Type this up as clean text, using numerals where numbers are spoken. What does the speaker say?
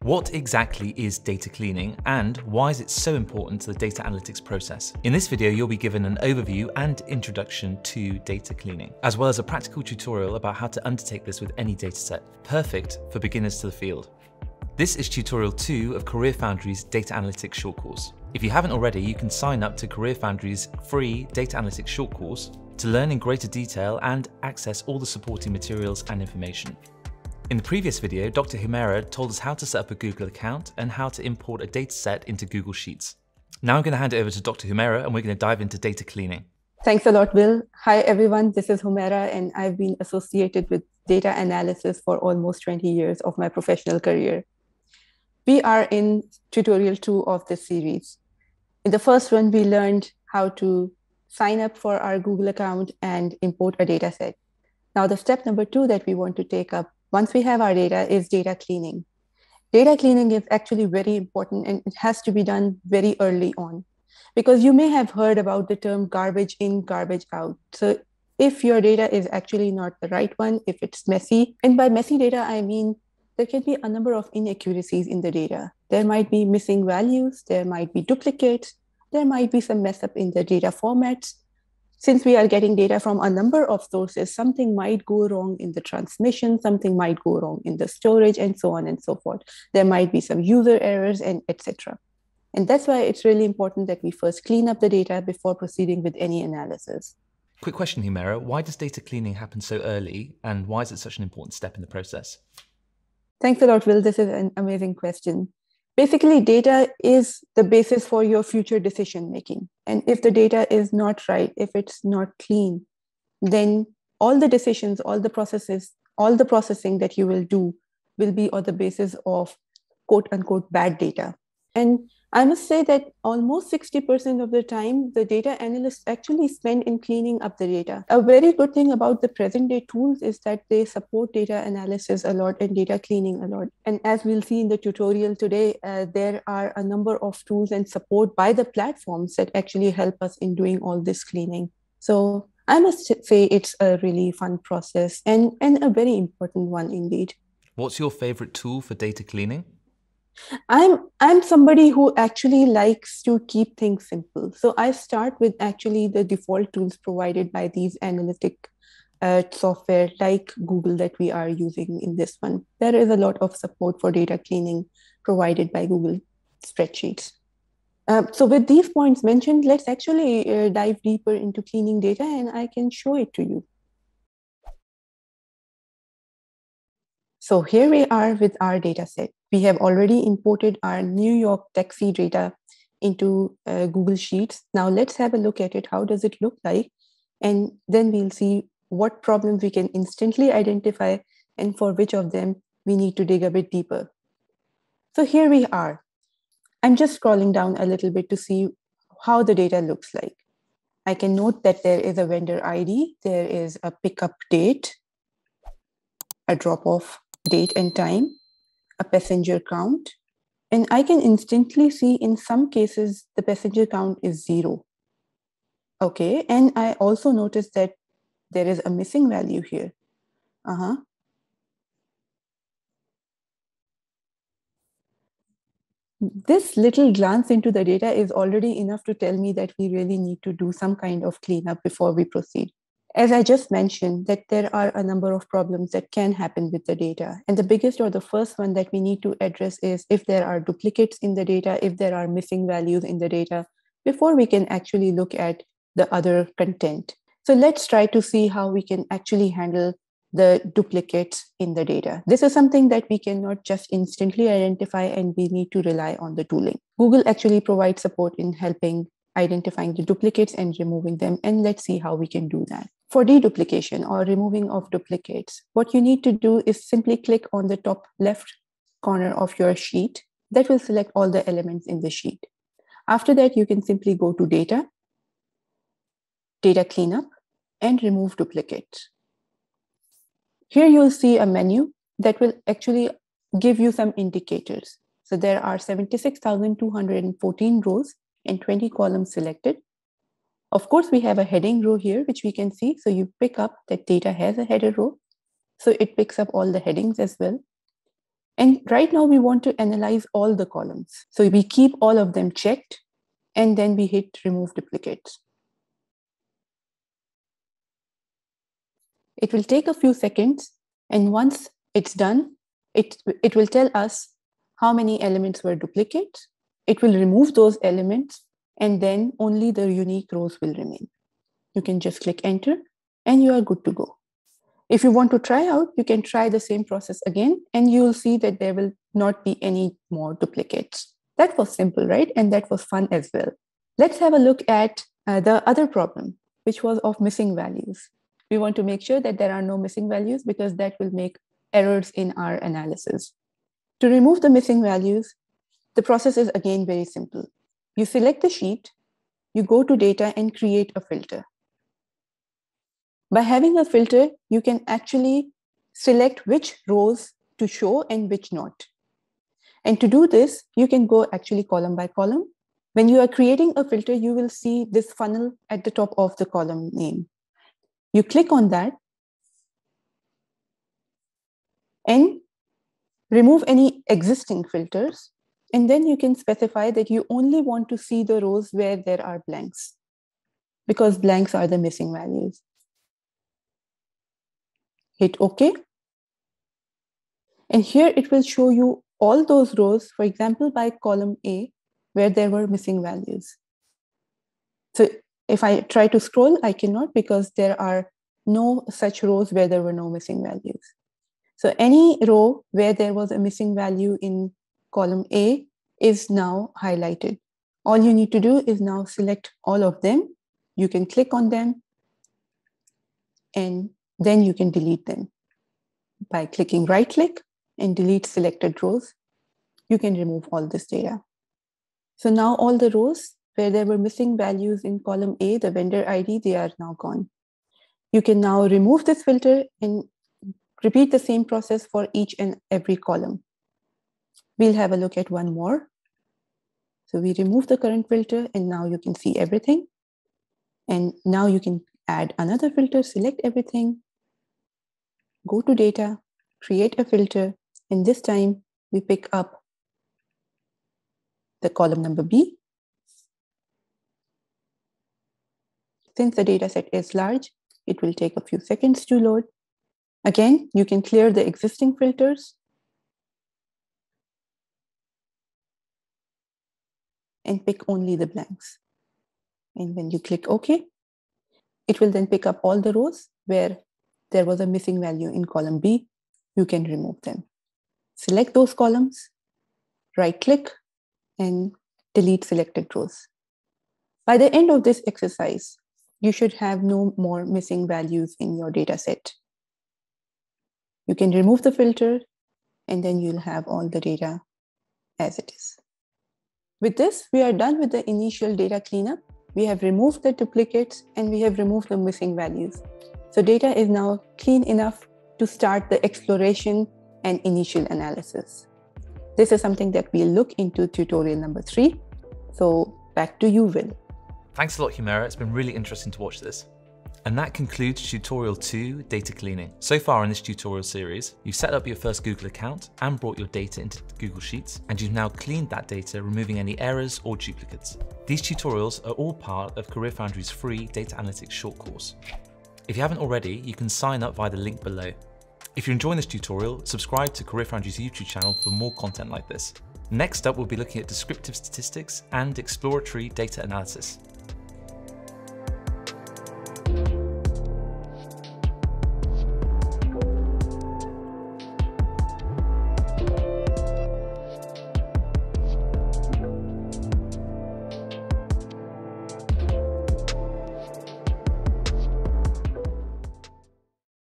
What exactly is data cleaning and why is it so important to the data analytics process? In this video, you'll be given an overview and introduction to data cleaning, as well as a practical tutorial about how to undertake this with any dataset, perfect for beginners to the field. This is tutorial 2 of CareerFoundry's Data Analytics short course. If you haven't already, you can sign up to CareerFoundry's free Data Analytics short course to learn in greater detail and access all the supporting materials and information. In the previous video, Dr. Humera told us how to set up a Google account and how to import a dataset into Google Sheets. Now I'm going to hand it over to Dr. Humera and we're going to dive into data cleaning. Thanks a lot, Will. Hi, everyone. This is Humera, and I've been associated with data analysis for almost 20 years of my professional career. We are in tutorial 2 of this series. In the first one, we learned how to sign up for our Google account and import a data set. Now, the step number 2 that we want to take up once we have our data is data cleaning. Data cleaning is actually very important, and it has to be done very early on, because you may have heard about the term garbage in, garbage out. So if your data is actually not the right one, if it's messy, and by messy data, I mean there can be a number of inaccuracies in the data. There might be missing values, there might be duplicates, there might be some mess up in the data formats. Since we are getting data from a number of sources, something might go wrong in the transmission, something might go wrong in the storage, and so on and so forth. There might be some user errors, and etc. And that's why it's really important that we first clean up the data before proceeding with any analysis. Quick question, Humera. Why does data cleaning happen so early, and why is it such an important step in the process? Thanks a lot, Will. This is an amazing question. Basically, data is the basis for your future decision making. And if the data is not right, if it's not clean, then all the decisions, all the processes, all the processing that you will do will be on the basis of quote unquote bad data. And I must say that almost 60% of the time, the data analysts actually spend in cleaning up the data. A very good thing about the present day tools is that they support data analysis a lot and data cleaning a lot. And as we'll see in the tutorial today, there are a number of tools and support by the platforms that actually help us in doing all this cleaning. So I must say it's a really fun process and a very important one indeed. What's your favorite tool for data cleaning? I'm somebody who actually likes to keep things simple. So I start with actually the default tools provided by these analytic software like Google that we are using in this one. There is a lot of support for data cleaning provided by Google spreadsheets. So with these points mentioned, let's actually dive deeper into cleaning data, and I can show it to you. So here we are with our data set. We have already imported our New York taxi data into Google Sheets. Now let's have a look at it. How does it look like? And then we'll see what problems we can instantly identify and for which of them we need to dig a bit deeper. So here we are. I'm just scrolling down a little bit to see how the data looks like. I can note that there is a vendor ID, there is a pickup date, a drop-off date and time, a passenger count, and I can instantly see in some cases the passenger count is 0. Okay, and I also noticed that there is a missing value here. This little glance into the data is already enough to tell me that we really need to do some kind of cleanup before we proceed. As I just mentioned, that there are a number of problems that can happen with the data. And the biggest or the first one that we need to address is if there are duplicates in the data, if there are missing values in the data, before we can actually look at the other content. So let's try to see how we can actually handle the duplicates in the data. This is something that we cannot just instantly identify, and we need to rely on the tooling. Google actually provides support in helping identifying the duplicates and removing them. And let's see how we can do that. For deduplication or removing of duplicates, what you need to do is simply click on the top left corner of your sheet. That will select all the elements in the sheet. After that, you can simply go to Data, Data Cleanup, and Remove Duplicates. Here you'll see a menu that will actually give you some indicators. So there are 76,214 rows and 20 columns selected. Of course, we have a heading row here, which we can see. So you pick up that data has a header row. So it picks up all the headings as well. And right now we want to analyze all the columns. So we keep all of them checked, and then we hit remove duplicates. It will take a few seconds, and once it's done, it will tell us how many elements were duplicates. It will remove those elements, and then only the unique rows will remain. You can just click enter, and you are good to go. If you want to try out, you can try the same process again, and you will see that there will not be any more duplicates. That was simple, right? And that was fun as well. Let's have a look at the other problem, which was of missing values. We want to make sure that there are no missing values because that will make errors in our analysis. To remove the missing values, the process is again very simple. You select the sheet, you go to data and create a filter. By having a filter, you can actually select which rows to show and which not. And to do this, you can go actually column by column. When you are creating a filter, you will see this funnel at the top of the column name. You click on that and remove any existing filters. And then you can specify that you only want to see the rows where there are blanks, because blanks are the missing values. Hit OK. And here it will show you all those rows, for example, by column A, where there were missing values. So if I try to scroll, I cannot because there are no such rows where there were no missing values. So any row where there was a missing value in column A is now highlighted. All you need to do is now select all of them. You can click on them, and then you can delete them. By clicking right-click and delete selected rows, you can remove all this data. So now all the rows where there were missing values in column A, the vendor ID, they are now gone. You can now remove this filter and repeat the same process for each and every column. We'll have a look at one more. So we remove the current filter, and now you can see everything. And now you can add another filter, select everything, go to data, create a filter, and this time we pick up the column number B. Since the data set is large, it will take a few seconds to load. Again, you can clear the existing filters and pick only the blanks. And when you click OK, it will then pick up all the rows where there was a missing value in column B. You can remove them. Select those columns, right-click, and delete selected rows. By the end of this exercise, you should have no more missing values in your data set. You can remove the filter, and then you'll have all the data as it is. With this, we are done with the initial data cleanup. We have removed the duplicates, and we have removed the missing values. So data is now clean enough to start the exploration and initial analysis. This is something that we'll look into tutorial number 3. So back to you, Will. Thanks a lot, Humera. It's been really interesting to watch this. And that concludes tutorial 2, data cleaning. So far in this tutorial series, you've set up your first Google account and brought your data into Google Sheets, and you've now cleaned that data, removing any errors or duplicates. These tutorials are all part of CareerFoundry's free data analytics short course. If you haven't already, you can sign up via the link below. If you're enjoying this tutorial, subscribe to CareerFoundry's YouTube channel for more content like this. Next up, we'll be looking at descriptive statistics and exploratory data analysis.